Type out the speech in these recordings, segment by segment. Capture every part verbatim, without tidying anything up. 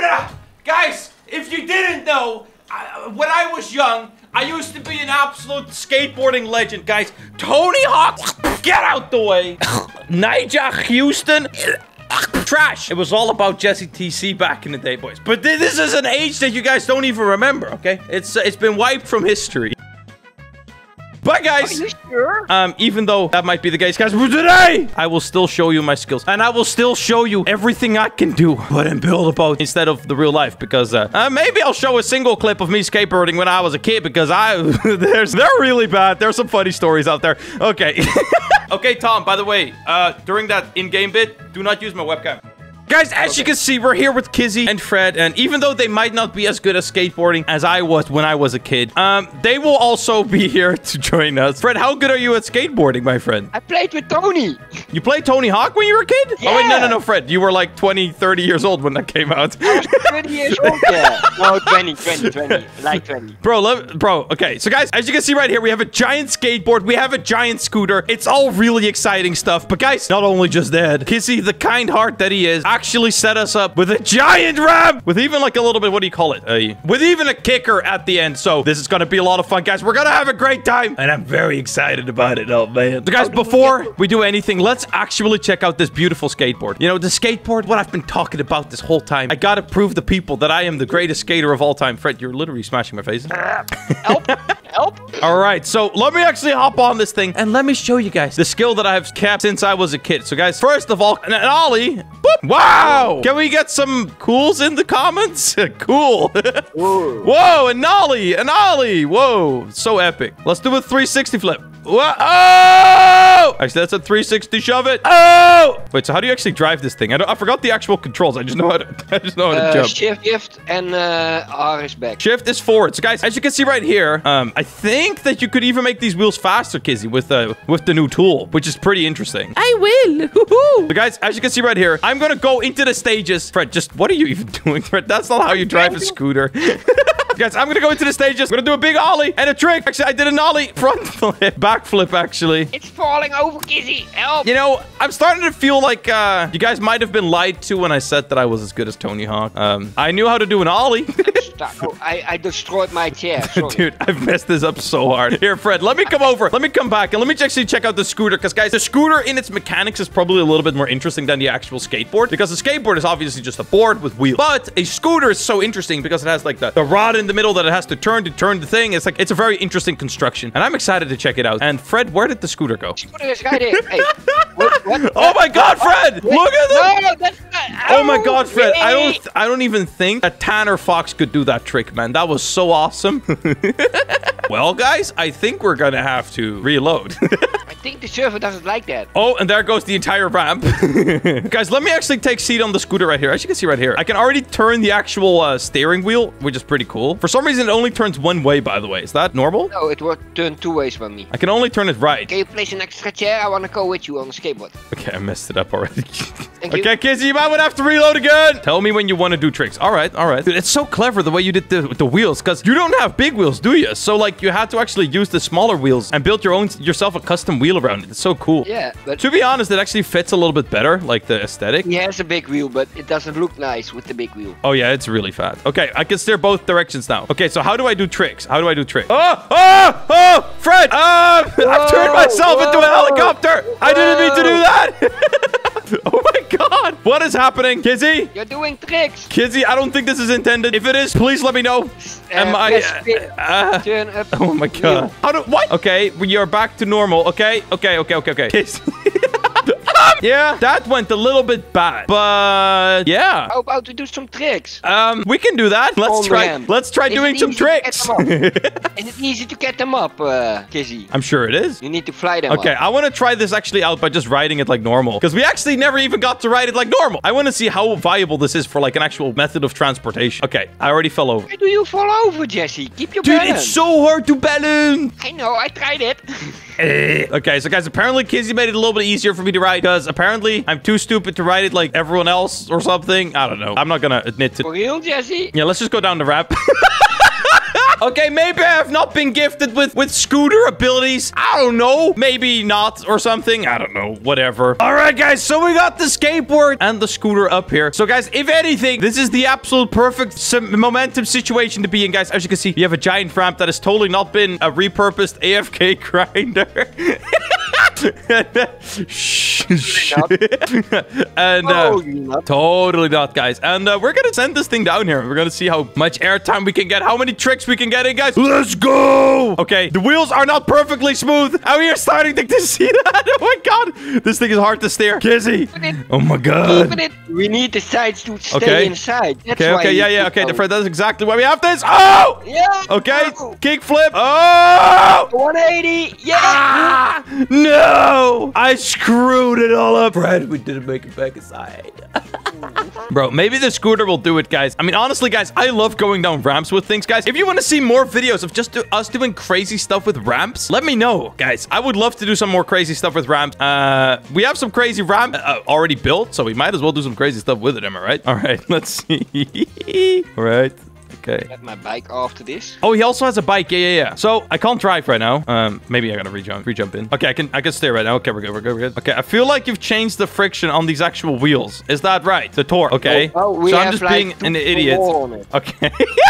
gonna... Guys, if you didn't know, I, when I was young, I used to be an absolute skateboarding legend, guys. Tony Hawk, get out the way. Nigel Houston, trash. It was all about Jesse T C back in the day, boys. But th this is an age that you guys don't even remember, okay? It's uh, it's been wiped from history. But guys, Are you sure? um, even though that might be the case, guys, today I will still show you my skills, and I will still show you everything I can do, but in build boat instead of the real life, because uh, uh, maybe I'll show a single clip of me skateboarding when I was a kid, because I there's they're really bad. There's some funny stories out there. Okay, okay, Tom. By the way, uh, during that in-game bit, do not use my webcam. Guys, as okay. you can see, we're here with Kizzy and Fred, and even though they might not be as good at skateboarding as I was when I was a kid, um, they will also be here to join us. Fred, how good are you at skateboarding, my friend? I played with Tony. You played Tony Hawk when you were a kid? Yeah. Oh, wait, no, no, no, Fred. You were like twenty, thirty years old when that came out. I was twenty years old, yeah. No, twenty, twenty, twenty. Like twenty. Bro, love, bro, okay. So, guys, as you can see right here, we have a giant skateboard. We have a giant scooter. It's all really exciting stuff. But, guys, not only just that, Kizzy, the kind heart that he is, actually set us up with a giant ramp with even like a little bit, what do you call it? Uh, with even a kicker at the end. So this is going to be a lot of fun, guys. We're going to have a great time. And I'm very excited about it. Oh, man. So, guys, before we do anything, let's actually check out this beautiful skateboard. You know, the skateboard, what I've been talking about this whole time. I got to prove the people that I am the greatest skater of all time. Fred, you're literally smashing my face. Help. Help. All right. So let me actually hop on this thing and let me show you guys the skill that I've kept since I was a kid. So, guys, first of all, an ollie. Boop. Wow. Can we get some cools in the comments? Cool. Whoa, an ollie, an ollie. Whoa, so epic. Let's do a three sixty flip. Whoa. Oh! Actually, that's a three sixty shove it. Oh! Wait, so how do you actually drive this thing? I, don't, I forgot the actual controls. I just know how to, I just know how to Uh, jump. shift, shift, and uh, R is back. Shift is forward. So, guys, as you can see right here, um, I think that you could even make these wheels faster, Kizzy, with uh, with the new tool, which is pretty interesting. I will. So, guys, as you can see right here, I'm gonna go into the stages. Fred, just what are you even doing, Fred? That's not how you drive a scooter. Guys, I'm gonna go into the stages. We're gonna do a big ollie and a trick. Actually, I did an ollie front flip, back flip, actually. It's falling over, Kizzy. Help. You know, I'm starting to feel like uh, you guys might have been lied to when I said that I was as good as Tony Hawk. Um, I knew how to do an ollie. oh, I, I destroyed my chair. Sorry. Dude, I've messed this up so hard. Here, Fred, let me come over. Let me come back and let me actually check out the scooter. Because, guys, the scooter in its mechanics is probably a little bit more interesting than the actual skateboard. Because the skateboard is obviously just a board with wheels. But a scooter is so interesting because it has like the, the rod in the middle that it has to turn to turn the thing. It's like, it's a very interesting construction. And I'm excited to check it out. And Fred, where did the scooter go? Scooter is right here. Hey, what, what, oh my God, Fred! Wait, Look at that! No, that's not. Oh my God, Fred! Wait. I don't, I don't even think that Tanner Fox could do that trick, man. That was so awesome. Well, guys, I think we're gonna have to reload. I think the server doesn't like that. Oh, and there goes the entire ramp. Guys, let me actually take seat on the scooter right here. As you can see right here, I can already turn the actual uh, steering wheel, which is pretty cool. For some reason, it only turns one way, by the way. Is that normal? No, it will turn two ways for me. I can only turn it right. Can you place an extra chair? I want to go with you on the skateboard. Okay, I messed it up already. Thank Okay, you. Kizzy, you might would have to reload again. Tell me when you want to do tricks. All right, all right. Dude, it's so clever the way you did the, with the wheels, because you don't have big wheels, do you? So, like, you had to actually use the smaller wheels and build your own yourself a custom wheel around it. It's so cool. Yeah, but To be honest, it actually fits a little bit better, like the aesthetic. he has a big wheel, but it doesn't look nice with the big wheel. Oh, yeah, it's really fat. Okay, I can steer both directions now. Okay, so how do I do tricks? How do I do tricks? Oh, oh, oh, Fred! Um, I've turned myself whoa. into a helicopter! I didn't mean to do that! Oh my God! What is happening? Kizzy? You're doing tricks. Kizzy, I don't think this is intended. If it is, please let me know. Am Uh, I... press spin, uh, turn up. oh my God. How do... What? Okay, we are back to normal. Okay, okay, okay, okay, okay. Kizzy. Yeah, that went a little bit bad, but yeah. How about we do some tricks? Um, we can do that. Let's On try. ramp. Let's try Is doing it some easy to get tricks. them up? Is it easy to get them up, uh, Kizzy? I'm sure it is. You need to fly them Okay, up. I want to try this actually out by just riding it like normal. Because we actually never even got to ride it like normal. I want to see how viable this is for like an actual method of transportation. Okay, I already fell over. Why do you fall over, Jesse? Keep your Dude, balance. it's so hard to balance. I know, I tried it. Okay, so guys, apparently Kizzy made it a little bit easier for me to ride because apparently I'm too stupid to ride it like everyone else or something. I don't know. I'm not gonna admit to... For real, Jesse? Yeah, let's just go down the ramp. Okay, maybe I have not been gifted with, with scooter abilities. I don't know. Maybe not or something. I don't know. Whatever. All right, guys. So we got the skateboard and the scooter up here. So, guys, if anything, this is the absolute perfect some momentum situation to be in, guys. As you can see, you have a giant ramp that has totally not been a repurposed A F K grinder. and uh, Oh, you not. totally not, guys. And uh, we're gonna send this thing down here. We're gonna see how much airtime we can get, how many tricks we can get in, guys. Let's go. Okay, the wheels are not perfectly smooth, and we are starting to, to see that. Oh my god, this thing is hard to steer. Kizzy. Oh my god. Keep it. We need the sides to stay Okay. inside. That's Okay, why okay, you yeah, yeah, keep okay. going. Fred, that's exactly why we have this. Oh! Yeah. Okay, Oh. kick flip. Oh! one eighty. Yeah. Ah! No! I screwed it all up. Fred, we didn't make it back inside. Bro, maybe the scooter will do it, guys. I mean, honestly, guys, I love going down ramps with things, guys. If you want to see more videos of just do us doing crazy stuff with ramps, let me know, guys. I would love to do some more crazy stuff with ramps. Uh, we have some crazy ramp uh, already built, so we might as well do some crazy stuff with it, am I right? All right, let's see. All right. Okay. Get my bike after this. Oh, he also has a bike. Yeah, yeah, yeah. So I can't drive right now. Um, maybe I gotta re-jump, re-jump in. Okay, I can, I can steer right now. Okay, we're good, we're good, we're good. Okay, I feel like you've changed the friction on these actual wheels. Is that right? The torque. Okay. Oh, we so I'm have just like being two an idiot. more on it. Okay.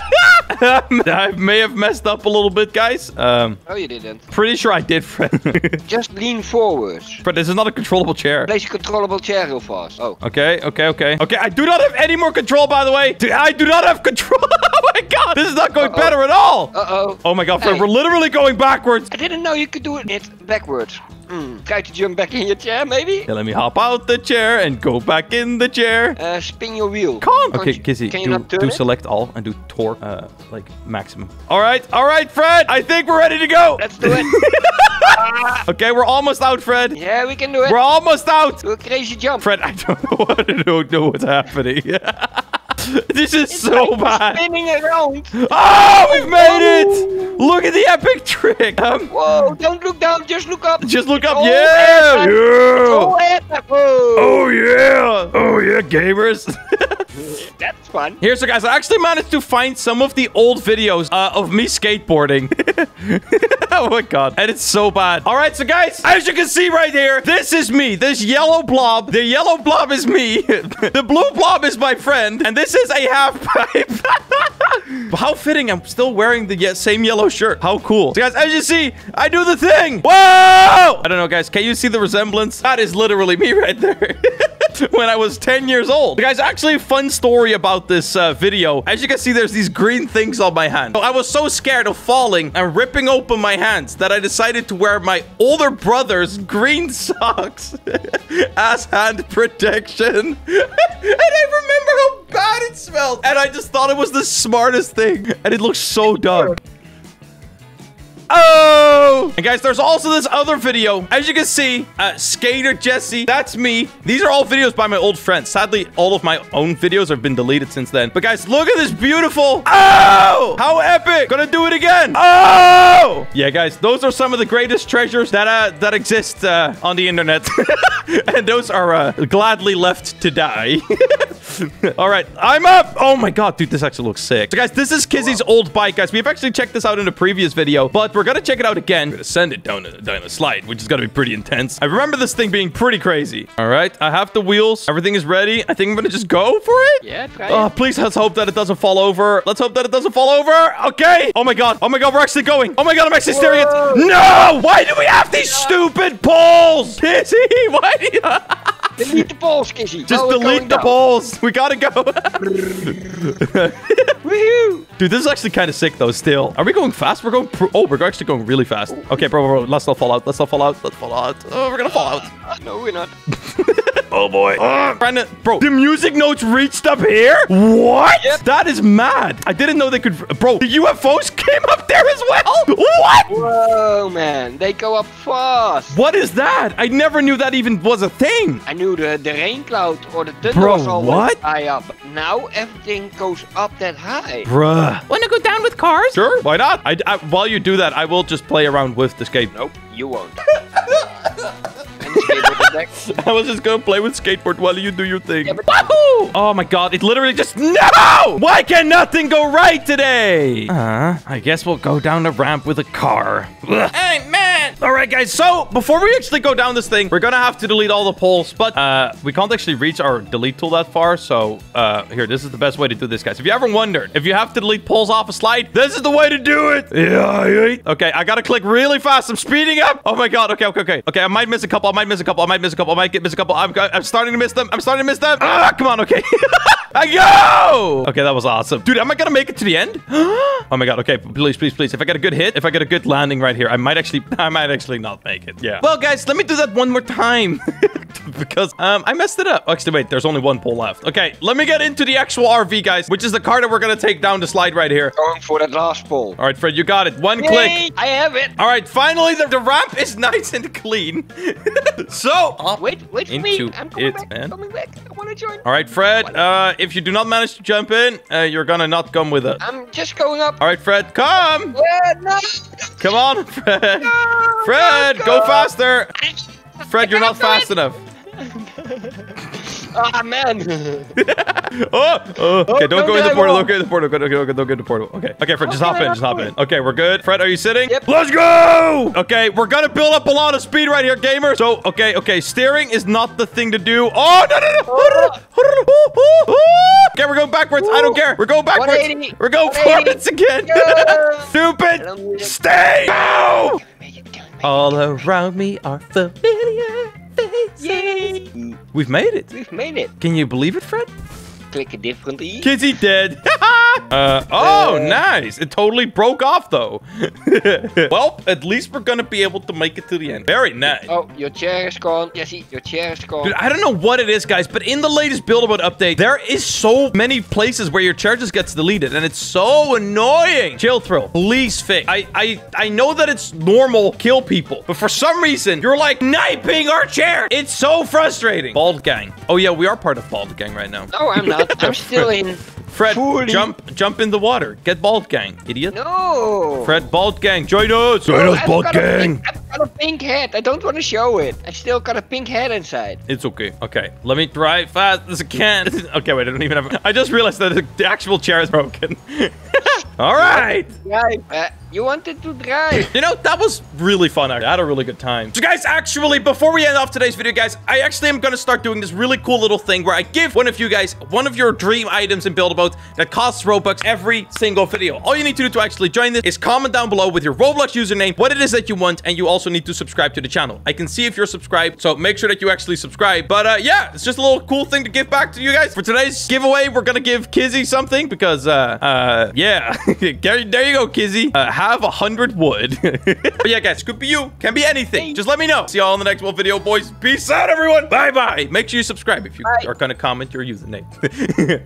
I may have messed up a little bit, guys. Um, Oh, you didn't. pretty sure I did, Fred. Just lean forwards. But this is not a controllable chair. Place a controllable chair real fast. Oh. Okay, okay, okay. Okay, I do not have any more control, by the way. Dude, I do not have control. Oh my god, this is not going Uh-oh. better at all. Uh-oh. Oh my god, Fred, Hey. we're literally going backwards. I didn't know you could do it backwards. Hmm. Try to jump back in your chair, maybe? Yeah, let me hop out the chair and go back in the chair. Uh, spin your wheel. Calm. Can't Okay, you- Kizzy, Can you do, not turn do it? select all and do torque, uh, like maximum. All right, all right, Fred. I think we're ready to go. Let's do it. Okay, we're almost out, Fred. Yeah, we can do it. We're almost out. Do a crazy jump. Fred, I don't know what I don't know what's happening. This is It's so like bad. spinning around. Oh, we've made it. Look at the epic trick. Um, Whoa, don't look down, just look up. just look It's up. all Yeah. airtime. It's all Yeah. airtime. Whoa. Oh, yeah. Oh, yeah, gamers. That's fun. Here, so guys, I actually managed to find some of the old videos uh, of me skateboarding. Oh my god. And it's so bad. All right, so guys, as you can see right here, this is me. This yellow blob. The yellow blob is me. The blue blob is my friend. And this is a half pipe. How fitting. I'm still wearing the ye same yellow shirt. How cool. So guys, as you see, I do the thing. Whoa! I don't know, guys. Can you see the resemblance? That is literally me right there. When I was ten years old. Guys, actually a fun story about this uh, video. As you can see, there's these green things on my hand. So I was so scared of falling and ripping open my hands that I decided to wear my older brother's green socks as hand protection. And I remember how bad it smelled. And I just thought it was the smartest thing. And it looks so dumb. Oh! And guys, there's also this other video. As you can see, uh, Skater Jesse, that's me. These are all videos by my old friends. Sadly, all of my own videos have been deleted since then. But guys, look at this beautiful. Oh! How epic! Gonna do it again. Oh! Yeah, guys, those are some of the greatest treasures that uh, that exist uh, on the internet. And those are uh, gladly left to die. All right, I'm up. Oh my god, dude, this actually looks sick. So guys, this is Kizzy's old bike, guys. We've actually checked this out in a previous video, but we're gonna check it out again. We're gonna send it down a, down a slide, which is gonna be pretty intense. I remember this thing being pretty crazy. All right, I have the wheels. Everything is ready. I think I'm gonna just go for it. Yeah, try Oh, it. please, let's hope that it doesn't fall over. Let's hope that it doesn't fall over. Okay. Oh my god. Oh my god, we're actually going. Oh my god, I'm actually steering it. Whoa. No! Why do we have these stupid poles? Kizzy, why do you... Delete the balls, Kizzy. Just Oh, we're delete going the down. balls. We gotta go. Woohoo! Dude, this is actually kind of sick, though, still. Are we going fast? We're going... Pr oh, we're actually going really fast. Okay, bro, bro, bro. Let's not fall out. Let's not fall out. Let's fall out. Oh, we're gonna fall out. Uh, no, we're not. Oh, boy. Uh, trying to... Bro, the music notes reached up here? What? Yep. That is mad. I didn't know they could... Bro, the U F Os came up there as well? What? Whoa, man. They go up fast. What is that? I never knew that even was a thing. I knew the, the rain cloud or the thunder Bro, was always what? high up. Now everything goes up that high. Bruh. Wanna go down with cars? Sure, why not? I, I, while you do that, I will just play around with the skate. Nope, you won't. And the skateboard back. I was just gonna play with skateboard while you do your thing. Yeah, but- Wahoo! Oh my god, it literally just... No! Why can nothing go right today? Uh, I guess we'll go down the ramp with a car. Ugh. Hey, man! Alright, guys, so before we actually go down this thing, we're gonna have to delete all the poles, but uh, we can't actually reach our delete tool that far, so uh, here, this is the best way to do this, guys. If you ever wondered, if you have to delete poles off a slide, this is the way to do it. Yeah, okay, I gotta click really fast. I'm speeding up. Oh my god, okay, okay, okay. Okay, I might miss a couple, I might miss a couple, I might miss a couple, I might get miss a couple. I'm, I'm starting to miss them. I'm starting to miss them. Ah, come on, okay. I go! Okay, that was awesome. Dude, am I gonna make it to the end? Oh my god, okay, please, please, please. If I get a good hit, if I get a good landing right here, I might actually, I might actually not make it. Yeah. Well, guys, let me do that one more time. Because um, I messed it up. Actually, wait, there's only one pole left. Okay, let me get into the actual R V, guys, which is the car that we're gonna take down the slide right here. Going for that last pole. All right, Fred, you got it. One Yay, click. I have it. All right, finally, the, the ramp is nice and clean. So, up Wait, wait for into me. I'm coming it, back. man. I'm coming back. I want to join. All right, Fred, uh, if you do not manage to jump in, uh, you're gonna not come with us. I'm just going up. All right, Fred, come. Yeah, no. Come on, Fred. No, Fred, no, go no. faster. Fred, you're not I can't fast do enough. Ah, man. Oh, oh, okay, don't don't go in the get portal. it Don't go in the portal. Don't go, don't go, don't go in the portal. Okay, okay, Fred, just How hop can in. I Just hop not in. do Okay, we're good. Fred, are you sitting? Yep. Let's go. Okay, we're gonna build up a lot of speed right here, gamer. So, okay, okay, steering is not the thing to do. Oh, no, no, no. Okay, we're going backwards. I don't care. We're going backwards. one eighty. We're going one eighty. forwards again. Yeah. Stupid. Stay. Ow. Make it, make it. All around me are familiar faces. Yay. We've made it. We've made it. Can you believe it, Fred? Click it differently. Kizzy dead. uh, oh, Uh. nice. It totally broke off, though. Well, at least we're going to be able to make it to the end. Very nice. Oh, your chair is gone. Jesse, your chair is gone. Dude, I don't know what it is, guys, but in the latest Build-A-Boat update, there is so many places where your chair just gets deleted, and it's so annoying. Chill Thrill, please fix. I, I, I know that it's normal, kill people, but for some reason, you're like sniping our chair. It's so frustrating. Bald Gang. Oh, yeah, we are part of Bald Gang right now. No, I'm not. I'm still in. Fred, Fully. jump, jump in the water. Get Bald Gang, idiot. No. Fred, Bald Gang, join us. No, Join us, I've Bald got a Gang. pink- I've got a pink head. I don't want to show it. I still got a pink head inside. It's okay. Okay, let me try fast as I can. Okay, wait, I don't even have... I just realized that the actual chair is broken. All right. Drive. Uh, you wanted to drive. You know, that was really fun. I had a really good time. So, guys, actually, before we end off today's video, guys, I actually am going to start doing this really cool little thing where I give one of you guys one of your dream items in Build-A-Boat that costs Robux every single video. All you need to do to actually join this is comment down below with your Roblox username, what it is that you want, and you also need to subscribe to the channel. I can see if you're subscribed, so make sure that you actually subscribe. But, uh, yeah, it's just a little cool thing to give back to you guys. For today's giveaway, we're going to give Kizzy something because, uh, uh, yeah. there, there you go, Kizzy. Uh, have a hundred wood. But yeah, guys, could be you, can be anything. Just let me know. See y'all in the next one video, boys. Peace out, everyone. Bye bye. Make sure you subscribe if you Bye. are gonna comment your username.